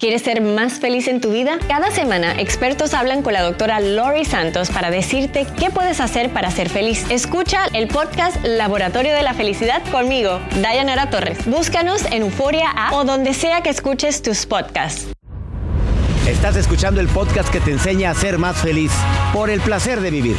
¿Quieres ser más feliz en tu vida? Cada semana, expertos hablan con la doctora Lori Santos para decirte qué puedes hacer para ser feliz. Escucha el podcast Laboratorio de la Felicidad conmigo, Dayanara Torres. Búscanos en Euforia App o donde sea que escuches tus podcasts. Estás escuchando el podcast que te enseña a ser más feliz por el placer de vivir.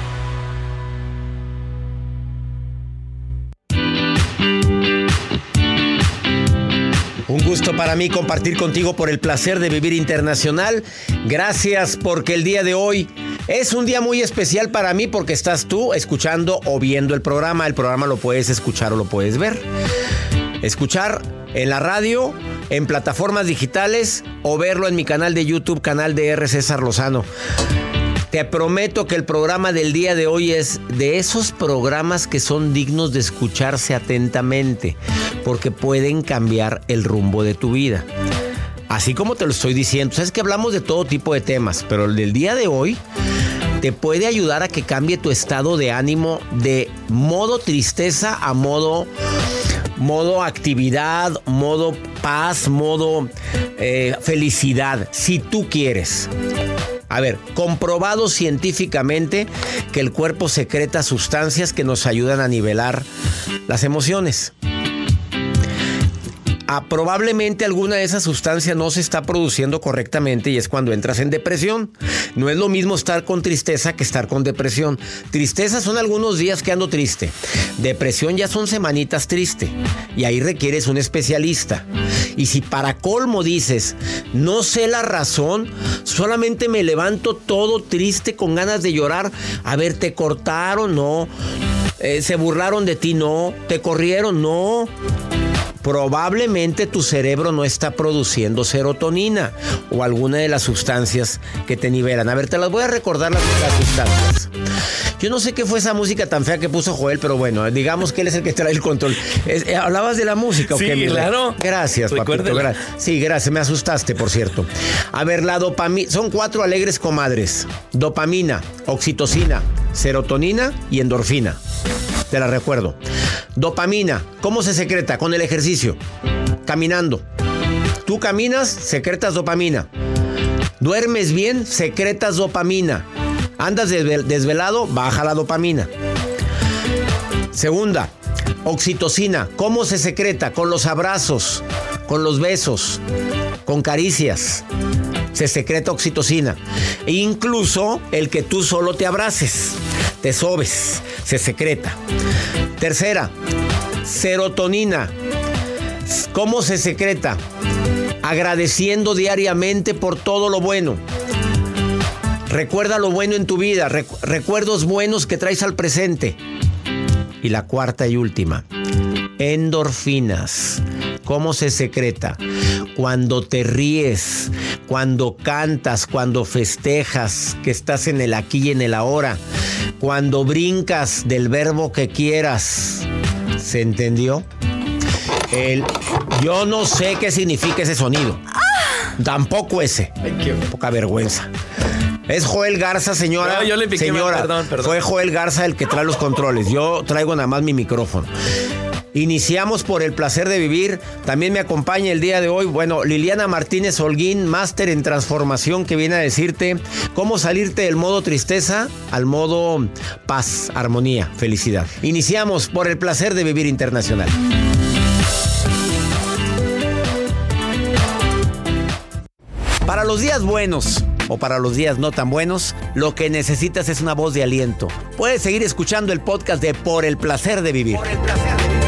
Un gusto para mí compartir contigo por el placer de vivir internacional. Gracias porque el día de hoy es un día muy especial para mí porque estás tú escuchando o viendo el programa. El programa lo puedes escuchar o lo puedes ver. Escuchar en la radio, en plataformas digitales o verlo en mi canal de YouTube, canal de R. César Lozano. Te prometo que el programa del día de hoy es de esos programas que son dignos de escucharse atentamente, porque pueden cambiar el rumbo de tu vida. Así como te lo estoy diciendo, sabes que hablamos de todo tipo de temas, pero el del día de hoy te puede ayudar a que cambie tu estado de ánimo de modo tristeza a modo actividad, modo paz, modo felicidad, si tú quieres. A ver, comprobado científicamente que el cuerpo secreta sustancias que nos ayudan a nivelar las emociones. Probablemente alguna de esas sustancias no se está produciendo correctamente y es cuando entras en depresión. No es lo mismo estar con tristeza que estar con depresión. Tristeza son algunos días que ando triste. Depresión ya son semanitas triste. Y ahí requieres un especialista. Y si para colmo dices, no sé la razón, solamente me levanto todo triste con ganas de llorar. A ver, ¿te cortaron? No. ¿Se burlaron de ti? No. ¿Te corrieron? No. Probablemente tu cerebro no está produciendo serotonina o alguna de las sustancias que te nivelan. A ver, te las voy a recordar las sustancias. Yo no sé qué fue esa música tan fea que puso Joel, pero bueno, digamos que él es el que trae el control. ¿Hablabas de la música? Sí, claro. Gracias, papito. Sí, gracias. Me asustaste, por cierto. A ver, la dopamina. Son 4 alegres comadres. Dopamina, oxitocina, serotonina y endorfina. Te la recuerdo. Dopamina, ¿cómo se secreta? Con el ejercicio, caminando. Tú caminas, secretas dopamina. Duermes bien, secretas dopamina. Andas desvelado, baja la dopamina. Segunda, oxitocina, ¿cómo se secreta? Con los abrazos, con los besos, con caricias. Se secreta oxitocina. E incluso el que tú solo te abraces, te sobes, se secreta. Tercera, serotonina. ¿Cómo se secreta? Agradeciendo diariamente por todo lo bueno. Recuerda lo bueno en tu vida, recuerdos buenos que traes al presente. Y la cuarta y última, endorfinas. ¿Cómo se secreta? Cuando te ríes, cuando cantas, cuando festejas, que estás en el aquí y en el ahora, cuando brincas del verbo que quieras. ¿Se entendió? Yo no sé qué significa ese sonido. Tampoco ese. Ay, qué poca vergüenza. Es Joel Garza, señora. No, yo le piqué señora, mal, perdón. Fue Joel Garza el que trae los controles. Yo traigo nada más mi micrófono. Iniciamos por el placer de vivir. También me acompaña el día de hoy, Liliana Martínez Holguín, máster en transformación, que viene a decirte cómo salirte del modo tristeza al modo paz, armonía, felicidad. Iniciamos por el placer de vivir internacional. Para los días buenos o para los días no tan buenos, lo que necesitas es una voz de aliento. Puedes seguir escuchando el podcast de Por el placer de vivir. Por el placer de vivir.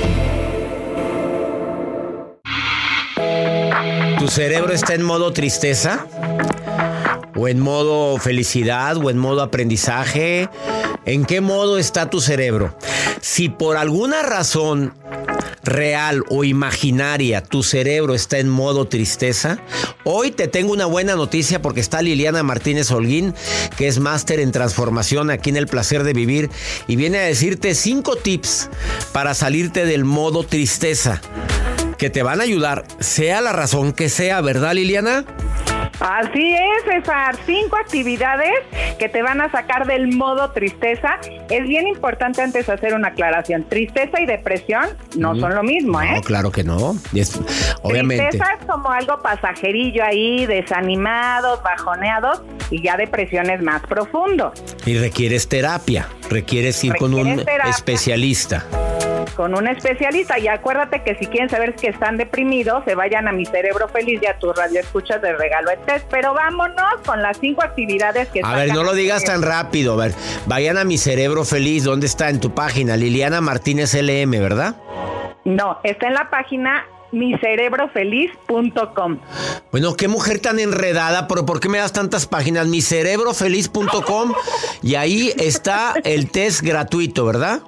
¿Tu cerebro está en modo tristeza? ¿O en modo felicidad? ¿O en modo aprendizaje? ¿En qué modo está tu cerebro? Si por alguna razón real o imaginaria tu cerebro está en modo tristeza, hoy te tengo una buena noticia porque está Liliana Martínez Holguín, que es máster en transformación aquí en El Placer de Vivir, y viene a decirte 5 tips para salirte del modo tristeza que te van a ayudar, sea la razón que sea, ¿verdad, Liliana? Así es, César. 5 actividades que te van a sacar del modo tristeza. Es bien importante antes hacer una aclaración. Tristeza y depresión no son lo mismo, ¿eh? No, claro que no. Obviamente. Tristeza es como algo pasajerillo ahí, desanimados, bajoneados, y ya depresión es más profundo. Y requieres terapia, requieres ir con un especialista. Con un especialista, y acuérdate que si quieren saber que están deprimidos, se vayan a Mi Cerebro Feliz y a tu radio escuchas de regalo el test. Pero vámonos con las 5 actividades que... A ver, no lo digas tan rápido. A ver, vayan a Mi Cerebro Feliz. ¿Dónde está? En tu página, Liliana Martínez LM, ¿verdad? No, está en la página micerebrofeliz.com. Bueno, qué mujer tan enredada, pero ¿por qué me das tantas páginas? micerebrofeliz.com, y ahí está el test gratuito, ¿verdad?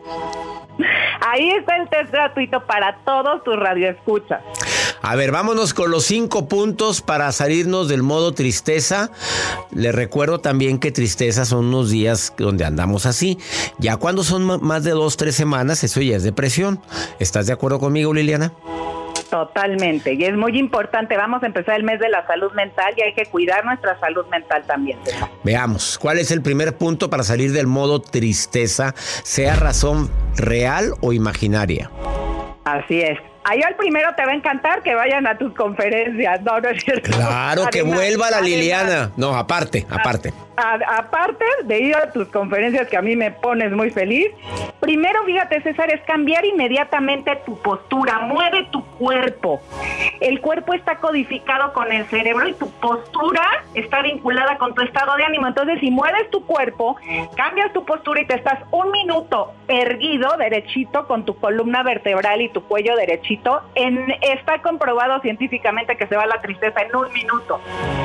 Ahí está el test gratuito para todos tus radioescuchas. A ver, vámonos con los 5 puntos para salirnos del modo tristeza. Les recuerdo también que tristeza son unos días donde andamos así. Ya cuando son más de 2-3 semanas, eso ya es depresión. ¿Estás de acuerdo conmigo, Liliana? Totalmente, y es muy importante. Vamos a empezar el mes de la salud mental y hay que cuidar nuestra salud mental también. Veamos, ¿cuál es el primer punto para salir del modo tristeza, sea razón real o imaginaria? Así es. Ahí al primero te va a encantar que vayan a tus conferencias. No es cierto. Claro, que vuelva la Liliana. No, aparte. Aparte de ir a tus conferencias, que a mí me pones muy feliz, primero, fíjate, César, es cambiar inmediatamente tu postura. Mueve tu cuerpo. El cuerpo está codificado con el cerebro y tu postura está vinculada con tu estado de ánimo. Entonces, si mueves tu cuerpo, cambias tu postura y te estás 1 minuto erguido, derechito, con tu columna vertebral y tu cuello derechito, está comprobado científicamente que se va la tristeza en 1 minuto.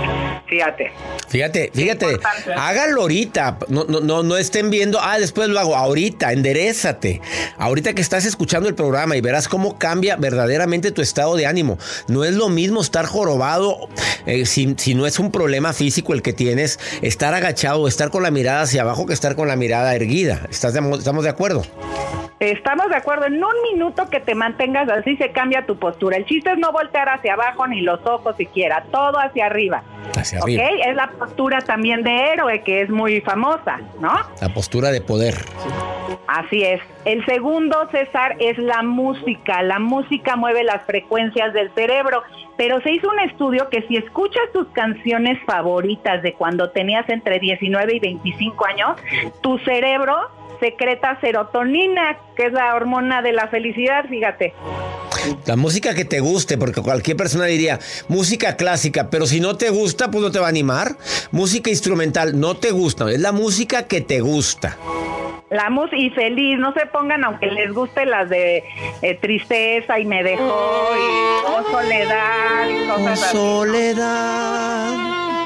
Fíjate, háganlo ahorita, no estén viendo, después lo hago, ahorita, enderézate, ahorita que estás escuchando el programa y verás cómo cambia verdaderamente tu estado de ánimo. No es lo mismo estar jorobado, si no es un problema físico el que tienes, estar agachado o estar con la mirada hacia abajo que estar con la mirada erguida. ¿Estamos de acuerdo? Estamos de acuerdo. En 1 minuto que te mantengas así se cambia tu postura. El chiste es no voltear hacia abajo ni los ojos siquiera, todo hacia arriba. Hacia arriba. ¿Ok? Es la postura también de héroe, que es muy famosa, ¿no? La postura de poder. Así es. El segundo, César, es la música. La música mueve las frecuencias del cerebro, pero se hizo un estudio que si escuchas tus canciones favoritas de cuando tenías entre 19 y 25 años, tu cerebro secreta serotonina, que es la hormona de la felicidad, fíjate. La música que te guste, porque cualquier persona diría música clásica, pero si no te gusta, pues no te va a animar. Música instrumental, no te gusta, es la música que te gusta. La música y feliz, no se pongan aunque les guste las de tristeza y me dejó y soledad y cosas así. Soledad.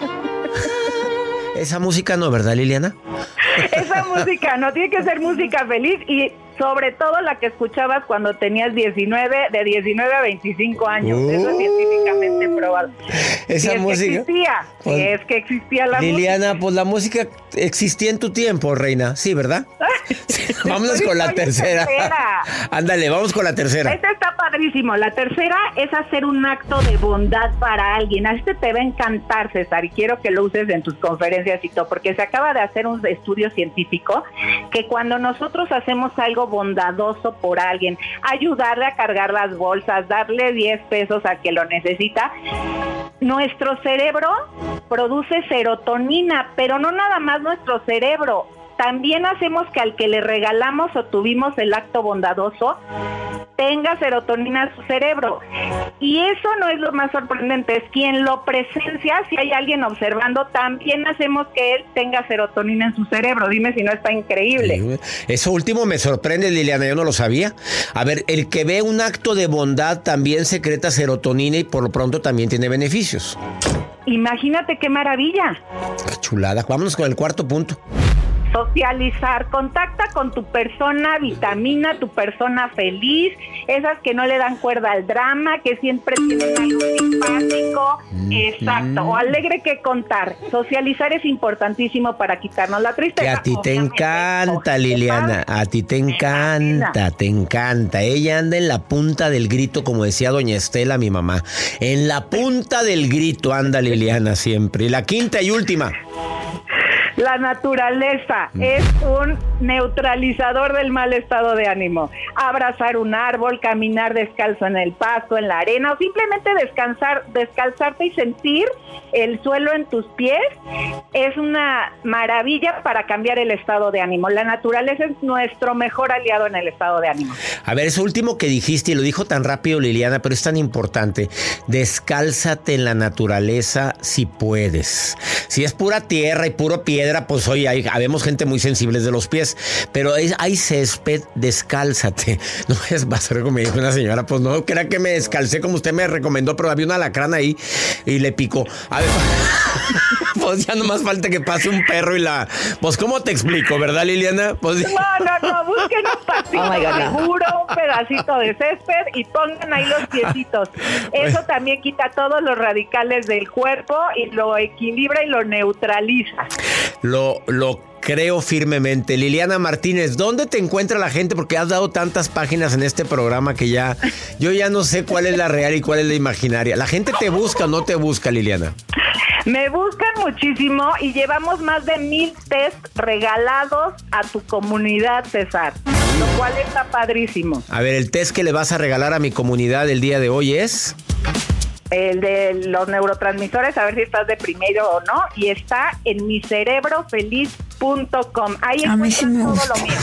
Esa música no, ¿verdad, Liliana? Esa música no, tiene que ser música feliz y sobre todo la que escuchabas cuando tenías de 19 a 25 años. Eso es científicamente probado. Esa música. Es que existía la Liliana, música. pues la música existía en tu tiempo, reina. Sí, ¿verdad? Vámonos con la tercera. Ándale, vamos con la tercera. Esta está padrísimo. La tercera es hacer un acto de bondad para alguien. A este te va a encantar, César, y quiero que lo uses en tus conferencias y todo, porque se acaba de hacer un estudio científico que cuando nosotros hacemos algo bondadoso por alguien, ayudarle a cargar las bolsas, darle 10 pesos a quien lo necesita, nuestro cerebro produce serotonina, pero no nada más nuestro cerebro. También hacemos que al que le regalamos o tuvimos el acto bondadoso tenga serotonina en su cerebro. Y eso no es lo más sorprendente, es quien lo presencia, si hay alguien observando, también hacemos que él tenga serotonina en su cerebro. Dime si no está increíble. Eso último me sorprende, Liliana, yo no lo sabía. A ver, el que ve un acto de bondad también secreta serotonina y por lo pronto también tiene beneficios. Imagínate qué maravilla. Qué chulada. Vámonos con el cuarto punto. socializar, contacta con tu persona vitamina, tu persona feliz, esas que no le dan cuerda al drama, que siempre tienen algo simpático, exacto, o alegre que contar. Socializar es importantísimo para quitarnos la tristeza. Que a ti te encanta, Liliana, a ti te encanta. Ella anda en la punta del grito, como decía doña Estela, mi mamá. En la punta del grito anda Liliana siempre. Y la quinta y última. La naturaleza es un neutralizador del mal estado de ánimo. Abrazar un árbol, caminar descalzo en el pasto, en la arena, o simplemente descalzarte y sentir el suelo en tus pies es una maravilla para cambiar el estado de ánimo. La naturaleza es nuestro mejor aliado en el estado de ánimo. A ver, eso último que dijiste, y lo dijo tan rápido Liliana, pero es tan importante. Descálzate en la naturaleza si puedes. Si es pura tierra y puro piedra, pues hoy habemos gente muy sensible de los pies, pero hay césped, descálzate. No va a ser como me dijo una señora, pues no crea que me descalcé como usted me recomendó, pero había un alacrán ahí y le picó. A ver, pues ya nomás falta que pase un perro y la... Pues ¿cómo te explico, verdad, Liliana? Pues... No, busquen un pastito seguro, un pedacito de césped y pongan ahí los piecitos. Eso también quita todos los radicales del cuerpo y lo equilibra y lo neutraliza. Lo creo firmemente. Liliana Martínez, ¿dónde te encuentra la gente? Porque has dado tantas páginas en este programa que yo ya no sé cuál es la real y cuál es la imaginaria. ¿La gente te busca o no te busca, Liliana? Me buscan muchísimo y llevamos más de 1,000 test regalados a tu comunidad, César, lo cual está padrísimo. A ver, el test que le vas a regalar a mi comunidad el día de hoy es... El de los neurotransmisores, a ver si estás deprimido o no, y está en micerebrofeliz.com. Ahí encuentras todo lo mío.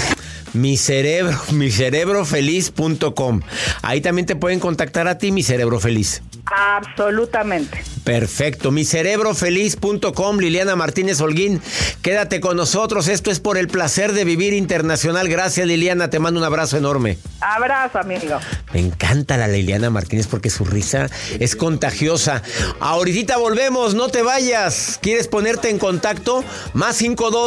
micerebrofeliz.com. Ahí también te pueden contactar a ti, Mi Cerebro Feliz. Absolutamente. Perfecto, micerebrofeliz.com. Liliana Martínez Holguín, quédate con nosotros. Esto es Por el Placer de Vivir Internacional. Gracias, Liliana, te mando un abrazo enorme. Abrazo, amigo. Me encanta la Liliana Martínez porque su risa es contagiosa. Ahorita volvemos, no te vayas. ¿Quieres ponerte en contacto? Más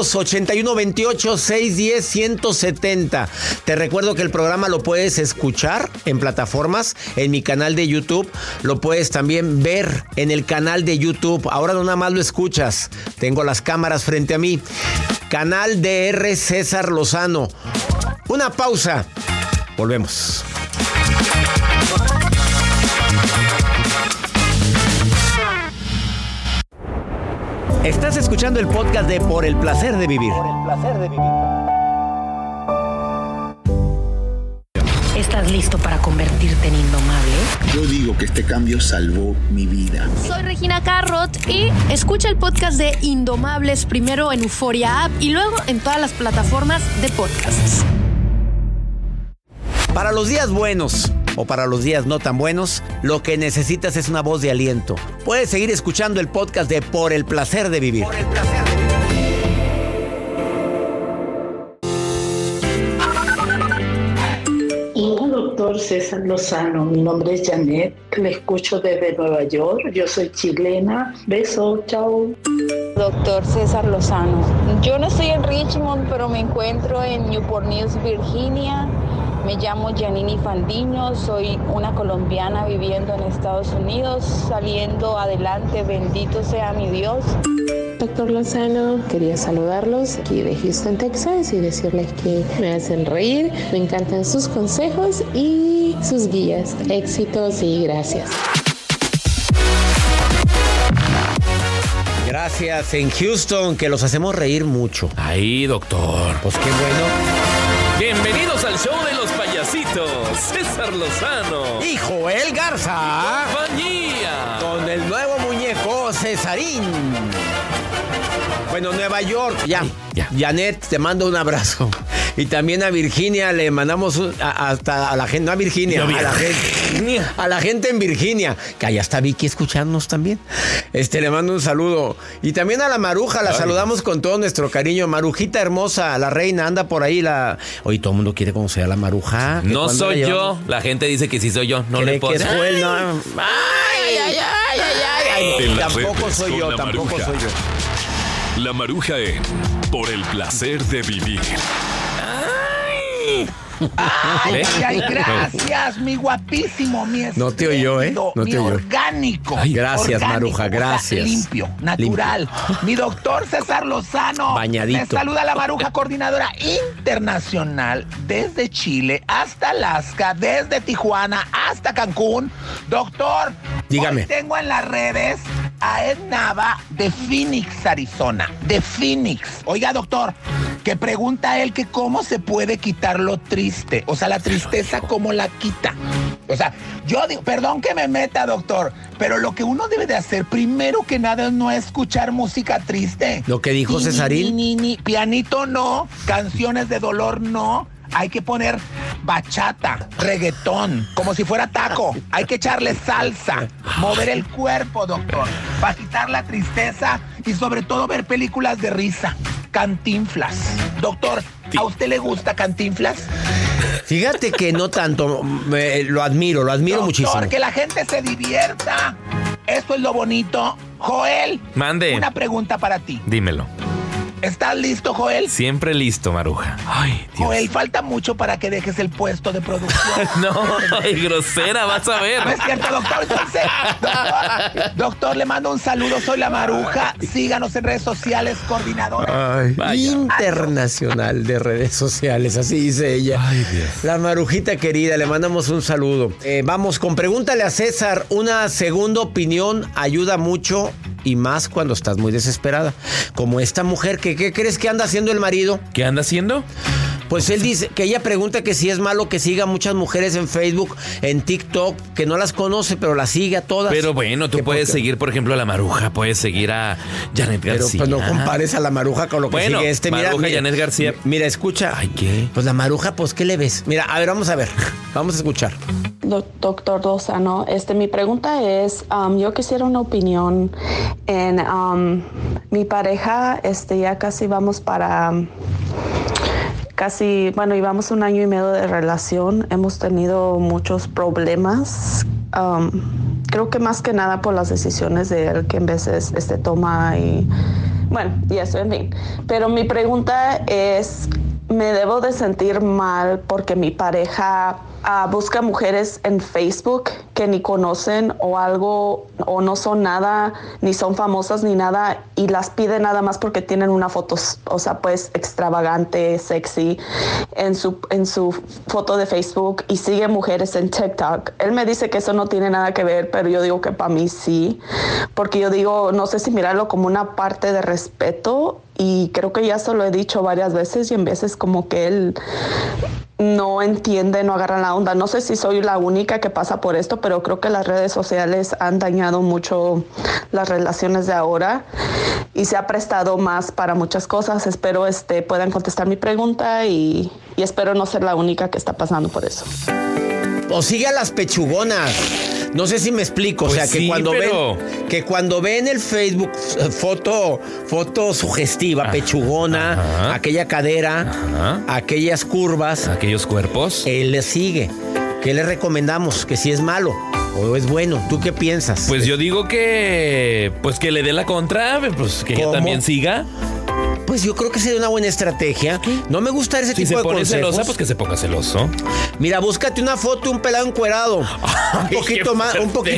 52-8128-610-170. Te recuerdo que el programa lo puedes escuchar en plataformas, en mi canal de YouTube. Lo puedes también ver en el canal de YouTube. Ahora no nada más lo escuchas. Tengo las cámaras frente a mí. Canal DR César Lozano. Una pausa. Volvemos. Estás escuchando el podcast de Por el Placer de Vivir. Por el Placer de Vivir. ¿Estás listo para convertirte en indomable? Yo digo que este cambio salvó mi vida. Soy Regina Carrot y escucha el podcast de Indomables primero en Euforia App y luego en todas las plataformas de podcasts. Para los días buenos o para los días no tan buenos, lo que necesitas es una voz de aliento. Puedes seguir escuchando el podcast de Por el Placer de Vivir. Por el Placer de Vivir. Doctor César Lozano, mi nombre es Janet, le escucho desde Nueva York, yo soy chilena, beso, chao. Doctor César Lozano, yo no estoy en Richmond, pero me encuentro en Newport News, Virginia. Me llamo Janini Fandiño, soy una colombiana viviendo en Estados Unidos, saliendo adelante, bendito sea mi Dios. Doctor Lozano, quería saludarlos aquí de Houston, Texas, y decirles que me hacen reír, me encantan sus consejos y sus guías. Éxitos y gracias. Gracias en Houston, que los hacemos reír mucho. Ahí, doctor. Pues qué bueno. Bienvenidos al show de los payasitos. César Lozano Y Joel Garza. Compañía. Con el nuevo muñeco Cesarín. Bueno, Nueva York, ya. Janet, te mando un abrazo. Y también a Virginia le mandamos hasta a la gente, no a Virginia, a la gente en Virginia, que allá está Vicky escuchándonos también. Le mando un saludo. Y también a la Maruja, la saludamos con todo nuestro cariño. Marujita hermosa, la reina, anda por ahí Oye, todo el mundo quiere conocer a la Maruja. No soy yo. La gente dice que sí soy yo. No le puedo. Que es Joel, no. Ay. Tampoco soy yo. La Maruja en Por el Placer de Vivir. Ay, gracias, mi guapísimo, mi No te oyó, espléndido, No te mi oyó. orgánico. Ay, gracias, orgánico, Maruja, o sea, gracias. limpio, natural. Mi doctor César Lozano. Bañadito. Me saluda la Maruja, coordinadora internacional desde Chile hasta Alaska, desde Tijuana hasta Cancún. Doctor, dígame. Hoy tengo en las redes a Ed Nava de Phoenix, Arizona. De Phoenix. Oiga, doctor, que pregunta él que cómo se puede quitar lo triste. O sea, la tristeza, ¿cómo la quita? O sea, yo digo, perdón que me meta, doctor, pero lo que uno debe de hacer, primero que nada, es no escuchar música triste. Lo que dijo Cesarín. Ni, pianito no, canciones de dolor no. Hay que poner bachata, reggaetón, como si fuera taco. Hay que echarle salsa, mover el cuerpo, doctor, para quitar la tristeza y sobre todo ver películas de risa. Cantinflas. Doctor, ¿a usted le gusta Cantinflas? Fíjate que no tanto, lo admiro Doctor, muchísimo. Que la gente se divierta. Eso es lo bonito. Joel, mande. Una pregunta para ti. Dímelo. ¿Estás listo, Joel? Siempre listo, Maruja. Ay, Dios. Joel, falta mucho para que dejes el puesto de producción. No, ay, grosera, vas a ver. No es cierto, doctor. Entonces, doctor, le mando un saludo. Soy la Maruja. Síganos en redes sociales, coordinadora. Internacional de redes sociales, así dice ella. Ay, Dios. La Marujita querida, le mandamos un saludo. Vamos con Pregúntale a César. Una segunda opinión ayuda mucho y más cuando estás muy desesperada. Como esta mujer que, ¿qué crees que anda haciendo el marido? ¿Qué anda haciendo? Pues él dice que ella pregunta que si es malo que siga a muchas mujeres en Facebook, en TikTok, que no las conoce, pero las sigue a todas. Pero bueno, tú puedes seguir, por ejemplo, a la Maruja, puedes seguir a Janet García. Pero pues no compares a la Maruja con lo que sigue este. Mira, Maruja, Janet García. Mira, escucha. Ay, ¿qué? Pues la Maruja, pues, ¿qué le ves? Mira, a ver, vamos a ver. Vamos a escuchar. Doctor Lozano, mi pregunta es, yo quisiera una opinión en mi pareja, ya casi vamos para... llevamos 1 año y medio de relación. Hemos tenido muchos problemas. Creo que más que nada por las decisiones de él que en veces toma y... Bueno, y eso, en fin. Pero mi pregunta es, ¿me debo de sentir mal porque mi pareja busca mujeres en Facebook que ni conocen o algo, o no son nada, ni son famosas ni nada, y las pide nada más porque tienen una foto, o sea, pues extravagante, sexy, en su foto de Facebook, y sigue mujeres en TikTok? Él me dice que eso no tiene nada que ver, pero yo digo que para mí sí, porque yo digo, no sé si mirarlo como una parte de respeto, y creo que ya se lo he dicho varias veces, y en veces como que él no entiende, no agarra la onda. No sé si soy la única que pasa por esto, pero creo que las redes sociales han dañado mucho las relaciones de ahora y se ha prestado más para muchas cosas. Espero puedan contestar mi pregunta y espero no ser la única que está pasando por eso. O sigue a las pechugonas. No sé si me explico, Pues o sea, sí, cuando ven el Facebook foto sugestiva, Ajá, pechugona, ajá, aquella cadera, ajá, aquellas curvas, aquellos cuerpos, él le sigue. ¿Qué le recomendamos? ¿Que si es malo o es bueno? ¿Tú qué piensas? Pues yo digo que le dé la contra, pues que ella también siga. Pues yo creo que sería una buena estrategia. No me gusta ese tipo de consejos. Si se pone celosa, pues que se ponga celoso. Mira, búscate una foto de un pelado encuerado. Ay, un poquito más,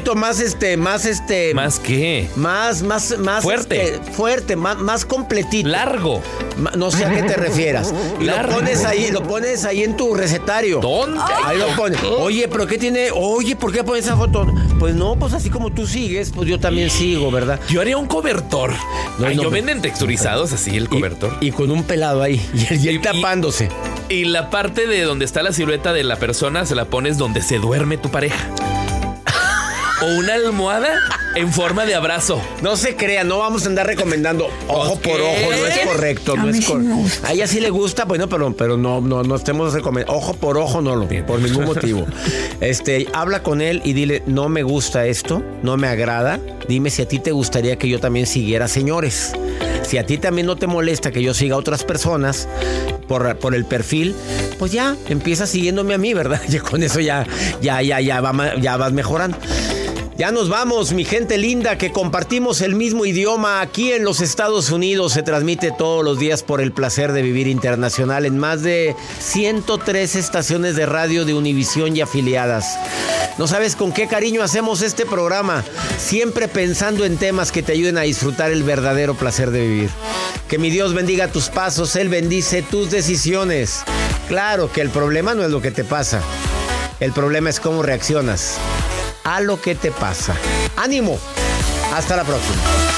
¿Más qué? Más fuerte. Fuerte, más completito. Largo. No sé a qué te refieras. Y lo pones ahí en tu recetario. ¿Dónde? Ahí lo pones. Oye, pero ¿qué tiene? Oye, ¿por qué pones esa foto? Pues no, pues así como tú sigues, pues yo también sigo, ¿verdad? Yo haría un cobertor. Yo venden texturizados así el cobertor. Y con un pelado ahí. Y él tapándose. Y la parte de donde está la silueta de la persona se la pones donde se duerme tu pareja. O una almohada en forma de abrazo. No se crea, no vamos a andar recomendando ojo por ojo, no es correcto, no es correcto. A ella sí le gusta, bueno, pero no estemos recomendando. Ojo por ojo, no por ningún motivo. Habla con él y dile, no me gusta esto, no me agrada. Dime si a ti te gustaría que yo también siguiera señores. Si a ti también no te molesta que yo siga a otras personas por el perfil, pues ya empieza siguiéndome a mí, ¿verdad? Y con eso ya vas mejorando. Ya nos vamos, mi gente linda, que compartimos el mismo idioma. Aquí en los Estados Unidos se transmite todos los días por El Placer de Vivir Internacional en más de 103 estaciones de radio de Univisión y afiliadas. No sabes con qué cariño hacemos este programa, siempre pensando en temas que te ayuden a disfrutar el verdadero placer de vivir. Que mi Dios bendiga tus pasos, Él bendice tus decisiones. Claro que el problema no es lo que te pasa, el problema es cómo reaccionas a lo que te pasa. ¡Ánimo! Hasta la próxima.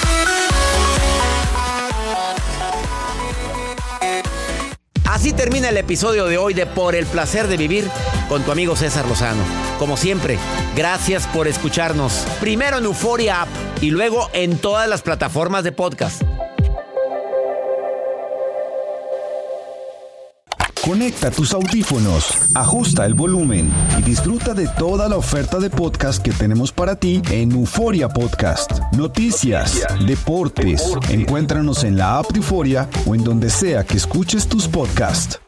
Así termina el episodio de hoy de Por el Placer de Vivir con tu amigo César Lozano. Como siempre, gracias por escucharnos. Primero en Euforia App y luego en todas las plataformas de podcast. Conecta tus audífonos, ajusta el volumen y disfruta de toda la oferta de podcast que tenemos para ti en Euforia Podcast. Noticias, deportes. Encuéntranos en la app de Euforia o en donde sea que escuches tus podcasts.